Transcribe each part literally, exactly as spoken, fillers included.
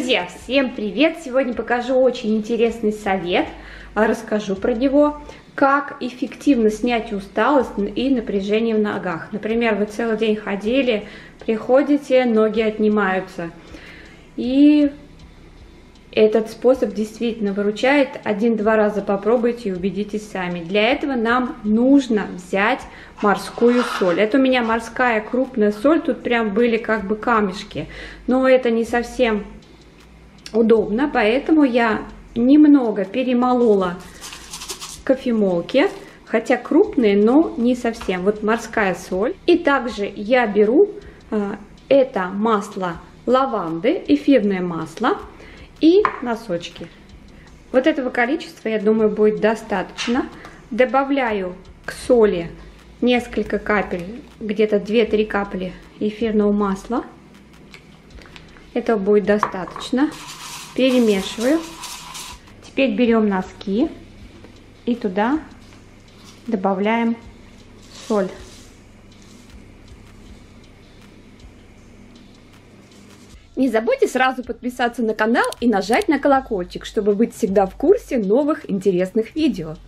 Друзья, всем привет! Сегодня покажу очень интересный совет, расскажу про него, как эффективно снять усталость и напряжение в ногах. Например, вы целый день ходили, приходите, ноги отнимаются. И этот способ действительно выручает. Один-два раза попробуйте и убедитесь сами. Для этого нам нужно взять морскую соль. Это у меня морская крупная соль, тут прям были как бы камешки. Но это не совсем удобно, поэтому я немного перемолола кофемолки, хотя крупные, но не совсем. Вот морская соль. И также я беру э, это масло лаванды, эфирное масло и носочки. Вот этого количества, я думаю, будет достаточно. Добавляю к соли несколько капель, где-то две-три капли эфирного масла. Этого будет достаточно. Перемешиваю. Теперь берем носки и туда добавляем соль. Не забудьте сразу подписаться на канал и нажать на колокольчик, чтобы быть всегда в курсе новых интересных видео.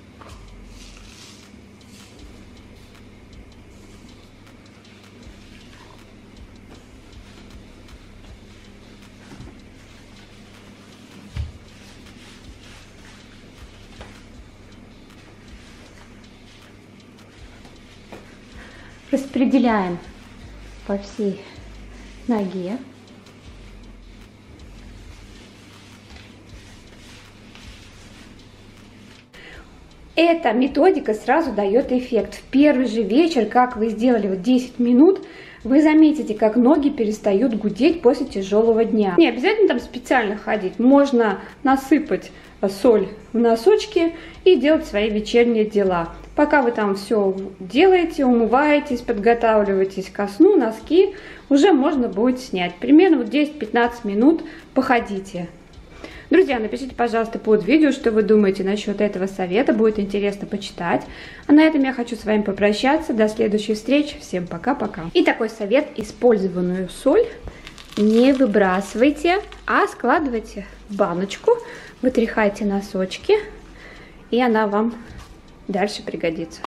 Распределяем по всей ноге. Эта методика сразу дает эффект. В первый же вечер, как вы сделали вот десять минут, вы заметите, как ноги перестают гудеть после тяжелого дня. Не обязательно там специально ходить. Можно насыпать соль в носочки и делать свои вечерние дела. Пока вы там все делаете, умываетесь, подготавливаетесь ко сну, носки уже можно будет снять. Примерно вот десять-пятнадцать минут походите. Друзья, напишите, пожалуйста, под видео, что вы думаете насчет этого совета. Будет интересно почитать. А на этом я хочу с вами попрощаться. До следующей встречи. Всем пока-пока. И такой совет. Использованную соль не выбрасывайте, а складывайте в баночку. Вытряхайте носочки, и она вам дальше пригодится.